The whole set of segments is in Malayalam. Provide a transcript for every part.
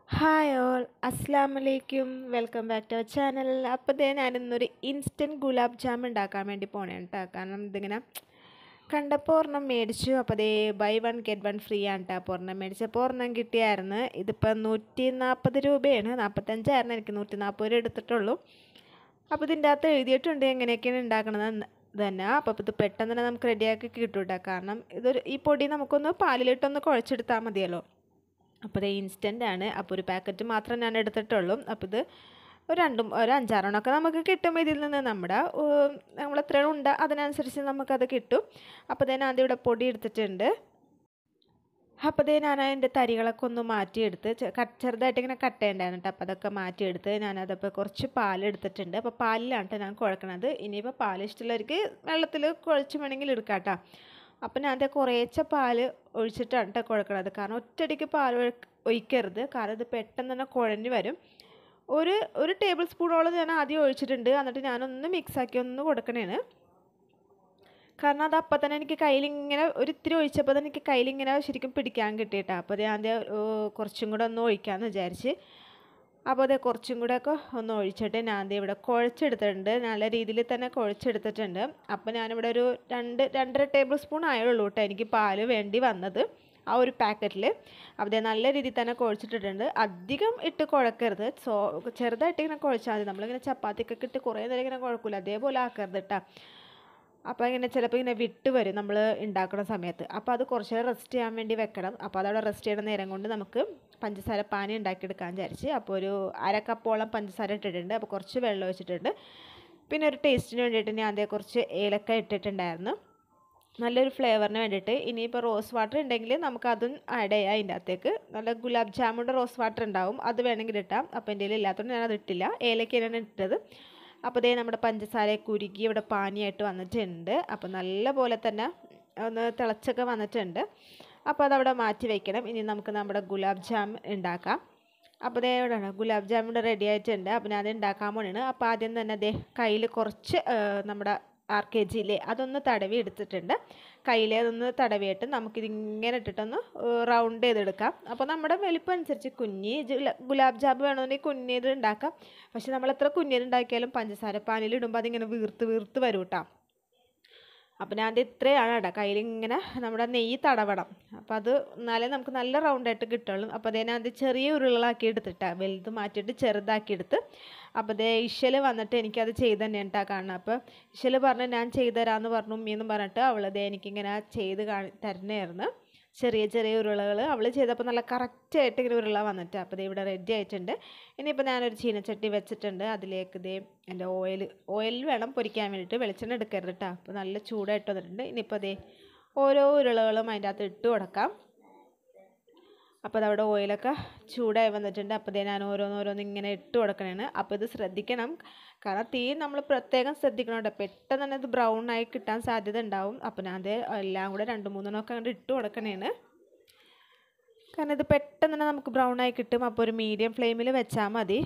ഹായ് ഓൾ അസ്സലാമലൈക്കും welcome back to our channel. അപ്പോൾ ഞാനിന്നൊരു ഇൻസ്റ്റൻറ്റ് ഗുലാബ് ജാം ഉണ്ടാക്കാൻ വേണ്ടി പോണേ കേട്ടോ. കാരണം ഇതിങ്ങനെ കണ്ടപ്പോൾ ഒരെണ്ണം മേടിച്ചു. അപ്പോൾ buy one get one free ആണ് കേട്ടോ. അപ്പോൾ ഒരെണ്ണം മേടിച്ചപ്പോൾ ഒരെണ്ണം കിട്ടിയായിരുന്നു. ഇതിപ്പോൾ 140 രൂപയാണ്. 45ആയിരുന്നു, എനിക്ക് 140 രൂപ എടുത്തിട്ടുള്ളൂ. അപ്പോൾ ഇതിൻ്റെ അകത്ത് എഴുതിയിട്ടുണ്ട് എങ്ങനെയൊക്കെയാണ് ഉണ്ടാക്കണത് തന്നെ. അപ്പോൾ ഇത് പെട്ടെന്ന് തന്നെ നമുക്ക് റെഡിയാക്കി കിട്ടും കേട്ടോ. കാരണം ഈ പൊടി നമുക്കൊന്ന് പാലിലിട്ടൊന്ന് കുഴച്ചെടുത്താൽ മതിയല്ലോ. അപ്പോൾ ഇത് ഇൻസ്റ്റൻ്റ് ആണ്. അപ്പോൾ ഒരു പാക്കറ്റ് മാത്രം ഞാൻ എടുത്തിട്ടുള്ളൂ. അപ്പോൾ ഇത് ഒരു 5-6 നമുക്ക് കിട്ടും ഇതിൽ നിന്ന്. നമ്മൾ എത്ര ഉണ്ട് അതിനനുസരിച്ച് നമുക്കത് കിട്ടും. അപ്പോൾ ഞാൻ ആദ്യം ഇവിടെ പൊടി എടുത്തിട്ടുണ്ട്. അപ്പോൾ ഞാൻ അതിൻ്റെ തരികളൊക്കെ ഒന്ന് മാറ്റിയെടുത്ത് ചെറുതായിട്ട് ഇങ്ങനെ കട്ട് ചെയ്യണ്ടായിരുന്നു കേട്ടോ. അപ്പോൾ അതൊക്കെ മാറ്റിയെടുത്ത് ഞാനതപ്പോൾ കുറച്ച് പാലെടുത്തിട്ടുണ്ട്. അപ്പോൾ പാലിലാണ് ഞാൻ കുഴക്കണത്. ഇനിയിപ്പോൾ പാൽ ഇഷ്ടമുള്ളവർക്ക് വെള്ളത്തിൽ കുഴച്ച് വേണമെങ്കിൽ എടുക്കാം കേട്ടോ. അപ്പം ഞാൻ കുറേശ്ശെ പാൽ ഒഴിച്ചിട്ടാണ് കേട്ടോ കുഴക്കണത്. കാരണം ഒറ്റയടിക്ക് പാൽ ഒഴിക്കരുത്, കാരണം ഇത് പെട്ടെന്ന് തന്നെ കുഴഞ്ഞ് വരും. ഒരു ടേബിൾ സ്പൂണോളം ഞാൻ ആദ്യം ഒഴിച്ചിട്ടുണ്ട്. എന്നിട്ട് ഞാനൊന്ന് മിക്സാക്കി ഒന്ന് കൊടുക്കണേന്. കാരണം അത് അപ്പം തന്നെ എനിക്ക് കയ്യിലിങ്ങനെ ഇത്തിരി ഒഴിച്ചപ്പോൾ തന്നെ എനിക്ക് കയ്യിലിങ്ങനെ ശരിക്കും പിടിക്കാൻ കിട്ടിയിട്ടാണ്. അപ്പോൾ ഞാൻ കുറച്ചും കൂടെ ഒന്ന് ഒഴിക്കാമെന്ന് വിചാരിച്ച്. അപ്പോൾ കുറച്ചും കൂടെയൊക്കെ ഒന്ന് ഒഴിച്ചിട്ട് ഞാൻ ഇവിടെ കുഴച്ചെടുത്തിട്ടുണ്ട്. നല്ല രീതിയിൽ തന്നെ കുഴച്ചെടുത്തിട്ടുണ്ട്. അപ്പോൾ ഞാനിവിടെ ഒരു 2-2.5 ടേബിൾ സ്പൂൺ ആയുള്ളൂ കേട്ടോ എനിക്ക് പാല് വേണ്ടി വന്നത് ആ ഒരു പാക്കറ്റിൽ. അപ്പോൾ നല്ല രീതിയിൽ തന്നെ കുഴച്ചിട്ടിട്ടുണ്ട്. അധികം ഇട്ട് കുഴക്കരുത്, ചെറുതായിട്ട് ഇങ്ങനെ കുഴച്ചാൽ മതി. നമ്മളിങ്ങനെ ചപ്പാത്തിക്കൊക്കെ ഇട്ട് കുറേ നേരം ഇങ്ങനെ കുഴക്കില്ല, അതേപോലെ ആക്കരുത് കേട്ടോ. അപ്പോൾ ഇങ്ങനെ ചിലപ്പോൾ ഇങ്ങനെ വിട്ട് വരും നമ്മൾ ഉണ്ടാക്കുന്ന സമയത്ത്. അപ്പോൾ അത് കുറച്ച് നേരം റെസ്റ്റ് ചെയ്യാൻ വേണ്ടി വെക്കണം. അപ്പോൾ അതവിടെ റെസ്റ്റ് ചെയ്യുന്ന നേരം കൊണ്ട് നമുക്ക് പഞ്ചസാര പാനി ഉണ്ടാക്കിയെടുക്കാൻ വിചാരിച്ച്. അപ്പോൾ ഒരു 1/2 കപ്പോളം പഞ്ചസാര ഇട്ടിട്ടുണ്ട്. അപ്പോൾ കുറച്ച് വെള്ളം ഒഴിച്ചിട്ടുണ്ട്. പിന്നെ ഒരു ടേസ്റ്റിന് വേണ്ടിയിട്ട് ഞാൻ കുറച്ച് ഏലക്ക ഇട്ടിട്ടുണ്ടായിരുന്നു, നല്ലൊരു ഫ്ലേവറിന് വേണ്ടിയിട്ട്. ഇനിയിപ്പോൾ റോസ് വാട്ടർ ഉണ്ടെങ്കിൽ നമുക്കതും ആഡ് ചെയ്യാം അതിൻ്റെ അകത്തേക്ക്. നല്ല ഗുലാബ് ജാമുൻ്റെ റോസ് വാട്ടർ ഉണ്ടാവും, അത് വേണമെങ്കിൽ ഇട്ടാം. അപ്പോൾ എൻ്റെ കയ്യിൽ ഇല്ലാത്തതുകൊണ്ട് ഞാനത് ഇട്ടില്ല, ഏലക്കയാണ് ഇട്ടത്. അപ്പോൾ നമ്മുടെ പഞ്ചസാര കുരുക്കി ഇവിടെ പാനിയായിട്ട് വന്നിട്ടുണ്ട്. അപ്പോൾ നല്ല പോലെ തന്നെ ഒന്ന് തിളച്ചൊക്കെ വന്നിട്ടുണ്ട്. അപ്പോൾ അതവിടെ മാറ്റി വയ്ക്കണം. ഇനി നമുക്ക് നമ്മുടെ ഗുലാബ് ജാം ഉണ്ടാക്കാം. അപ്പോൾ ഇവിടെയാണ് ഗുലാബ് ജാം ഇവിടെ റെഡി ആയിട്ടുണ്ട്. അപ്പോൾ ഞാൻ ഉണ്ടാക്കാൻ പോണെയാണ്. അപ്പോൾ ആദ്യം തന്നെ കയ്യിൽ കുറച്ച് നമ്മുടെ RKG അതൊന്ന് തടവി എടുത്തിട്ടുണ്ട്. കയ്യിലെ അതൊന്ന് തടവിയിട്ട് നമുക്കിതിങ്ങനെ ഇട്ടിട്ടൊന്ന് റൗണ്ട് ചെയ്തെടുക്കാം. അപ്പോൾ നമ്മുടെ വലിപ്പം അനുസരിച്ച് ഗുലാബ് ജാം വേണമെന്നുണ്ടെങ്കിൽ കുഞ്ഞിത് ഉണ്ടാക്കാം. പക്ഷെ നമ്മൾ എത്ര കുഞ്ഞിത് ഉണ്ടാക്കിയാലും പഞ്ചസാര പാനിലിടുമ്പോൾ അതിങ്ങനെ വീർത്ത് വരും കേട്ടോ. അപ്പോൾ ഞാൻ ഇത്രയാണ് കേട്ടോ, കയ്യിലിങ്ങനെ നമ്മുടെ നെയ്യ് തടവണം. അപ്പോൾ അത് എന്നാലേ നമുക്ക് നല്ല റൗണ്ടായിട്ട് കിട്ടുള്ളൂ. അപ്പോൾ ഞാൻ ചെറിയ ഉരുളകളാക്കി എടുത്തിട്ടാണ്, വലുത് മാറ്റിയിട്ട് ചെറുതാക്കി എടുത്ത്. അപ്പോൾ ഇശൽ വന്നിട്ട് എനിക്കത് ചെയ്ത് തന്നെ ഉണ്ടാ കാണണം. അപ്പോൾ ഇശൽ പറഞ്ഞ് ഞാൻ ചെയ്തു തരാമെന്ന് പറഞ്ഞു ഉമ്മീന്നും പറഞ്ഞിട്ട് അവളത് എനിക്കിങ്ങനെ ചെയ്ത് തരുന്നതായിരുന്നു. ചെറിയ ഉരുളകൾ അവൾ ചെയ്തപ്പോൾ നല്ല കറക്റ്റായിട്ട് ഇങ്ങനെ ഉരുള വന്നിട്ട്. അപ്പോൾ ഇവിടെ റെഡി ആയിട്ടുണ്ട്. ഇനിയിപ്പോൾ ഞാനൊരു ചീനച്ചട്ടി വെച്ചിട്ടുണ്ട്. അതിലേക്ക് എൻ്റെ ഓയിൽ വേണം പൊരിക്കാൻ വേണ്ടിയിട്ട്, വെളിച്ചെണ്ണ എടുക്കരുത് കേട്ടോ. അപ്പോൾ നല്ല ചൂടായിട്ട് വന്നിട്ടുണ്ട്. ഇനിയിപ്പോൾ ഓരോ ഉരുളകളും അതിൻ്റെ അകത്ത് ഇട്ട് കൊടുക്കാം. അപ്പോൾ അതവിടെ ഓയിലൊക്കെ ചൂടായി വന്നിട്ടുണ്ട്. അപ്പോൾ ഞാൻ ഓരോന്ന് ഇങ്ങനെ ഇട്ട് കൊടുക്കണേണ്. അപ്പോൾ ഇത് ശ്രദ്ധിക്കണം, കാരണം തീ നമ്മൾ പ്രത്യേകം ശ്രദ്ധിക്കണം. പെട്ടെന്ന് തന്നെ ഇത് ബ്രൗൺ ആയി കിട്ടാൻ സാധ്യത ഉണ്ടാവും. അപ്പോൾ ഞാൻ എല്ലാം കൂടെ 2-3 അങ്ങോട്ട് ഇട്ട് കൊടുക്കണേണ്. കാരണം ഇത് പെട്ടെന്ന് തന്നെ നമുക്ക് ബ്രൗൺ ആയി കിട്ടും. അപ്പോൾ ഒരു മീഡിയം ഫ്ലെയിമിൽ വെച്ചാൽ മതി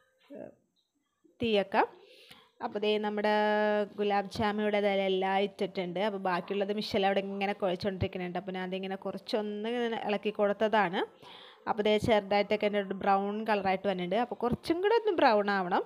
തീയൊക്കെ. അപ്പോൾ നമ്മുടെ ഗുലാബ് ജാം ഇവിടെ എല്ലാം ഇട്ടിട്ടുണ്ട്. അപ്പോൾ ബാക്കിയുള്ളത് മിഷൽ അവിടെ ഇങ്ങനെ കുഴച്ചുകൊണ്ടിരിക്കുന്നുണ്ട്. അപ്പോൾ ഞാൻ അതിങ്ങനെ കുറച്ചൊന്ന് ഇളക്കി കൊടുത്തതാണ്. അപ്പോൾ ചെറുതായിട്ടൊക്കെ എൻ്റെ ബ്രൗൺ കളറായിട്ട് വന്നിട്ടുണ്ട്. അപ്പോൾ കുറച്ചും കൂടെ ഒന്ന് ബ്രൗൺ ആവണം.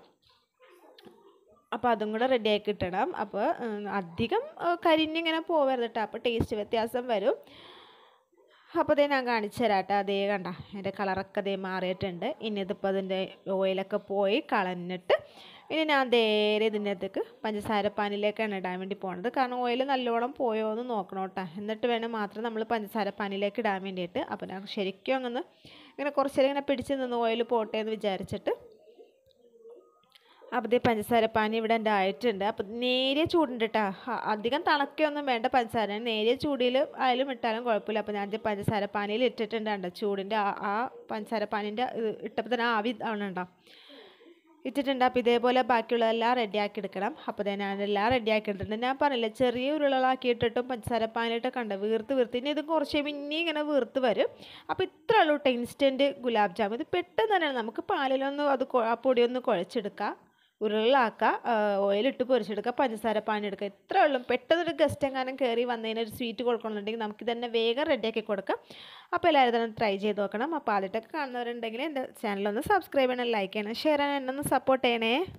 അപ്പോൾ അതും കൂടെ റെഡിയാക്കി കിട്ടണം. അപ്പോൾ അധികം കരിഞ്ഞിങ്ങനെ പോവരുത് കേട്ടോ, അപ്പോൾ ടേസ്റ്റ് വ്യത്യാസം വരും. അപ്പോൾ ഞാൻ കാണിച്ചു തരാം കേട്ടോ. കണ്ട എൻ്റെ കളറൊക്കെ മാറിയിട്ടുണ്ട്. ഇനി ഇതിപ്പോൾ അതിൻ്റെ ഓയിലൊക്കെ പോയി കളഞ്ഞിട്ട് ഇനി ഞാൻ ഇതിൻ്റെ അകത്തേക്ക് പഞ്ചസാര പാനിലേക്കാണ് ഇടാൻ വേണ്ടി പോണത്. കാരണം ഓയിൽ നല്ലോണം പോയോ എന്ന് നോക്കണം കേട്ടോ, എന്നിട്ട് വേണം മാത്രം നമ്മൾ പഞ്ചസാര പാനിലേക്ക് ഇടാൻ വേണ്ടിയിട്ട്. അപ്പോൾ ഞാൻ ശരിക്കും ഇങ്ങനെ കുറച്ചേരം ഇങ്ങനെ പിടിച്ച് നിന്ന് ഓയിൽ പോട്ടെ എന്ന് വിചാരിച്ചിട്ട്. അപ്പോൾ പഞ്ചസാര പാനി ഇവിടെ എൻ്റെ ആയിട്ടുണ്ട്. അപ്പോൾ നേരിയ ചൂടുണ്ട് കേട്ടോ, അധികം തണുക്കൊന്നും വേണ്ട. പഞ്ചസാര നേരിയ ചൂടിൽ ആയാലും ഇട്ടാലും കുഴപ്പമില്ല. അപ്പോൾ ഞാൻ പഞ്ചസാര പാനിയിൽ ഇട്ടിട്ടുണ്ട് കേട്ടോ. ചൂടിൻ്റെ ആ പഞ്ചസാര പാനിൻ്റെ ഇട്ടപ്പോൾ തന്നെ ആവി ആവണുണ്ടോ ഇട്ടിട്ടുണ്ട്. അപ്പോൾ ഇതേപോലെ ബാക്കിയുള്ളതെല്ലാം റെഡിയാക്കി എടുക്കണം. അപ്പോൾ ഞാനെല്ലാം റെഡിയാക്കി എടുത്തിട്ടുണ്ട്. ഞാൻ പറഞ്ഞില്ല, ചെറിയ ഉരുളകളാക്കി ഇട്ടിട്ടും പഞ്ചസാര പാനിയിട്ടൊക്കെ ഉണ്ട് വീർത്ത് ഇനി ഇത് കുറച്ച് ഇനി ഇങ്ങനെ വീർത്ത് വരും. അപ്പോൾ ഇത്ര ഉള്ളൂ ഇൻസ്റ്റൻറ്റ് ഗുലാബ് ജാം. ഇത് പെട്ടെന്ന് തന്നെയാണ്, നമുക്ക് പാലിലൊന്ന് ആ പൊടിയൊന്ന് കുഴച്ചെടുക്കാം. ഉരുളാക്കുക, ഓയിലിട്ട് പൊരിച്ചെടുക്കുക, പഞ്ചസാര പാനിയെടുക്കുക. ഇത്രേ ഉള്ളൂ. പെട്ടെന്നൊരു ഗസ്റ്റ് എങ്ങാനും കയറി വന്നതിന് ഒരു സ്വീറ്റ് കൊടുക്കണമെന്നുണ്ടെങ്കിൽ നമുക്ക് തന്നെ വേഗം റെഡിയാക്കി കൊടുക്കാം. അപ്പോൾ എല്ലാവരും തന്നെ ട്രൈ ചെയ്ത് നോക്കണം. അപ്പോൾ ആദ്യമായിട്ടൊക്കെ കാണുന്നവരുണ്ടെങ്കിൽ എൻ്റെ ചാനലൊന്ന് സബ്സ്ക്രൈബ് ചെയ്യണം, ലൈക്ക് ചെയ്യണം, ഷെയർ ചെയ്യണം, എന്നെ ഒന്ന് സപ്പോർട്ട് ചെയ്യണേ.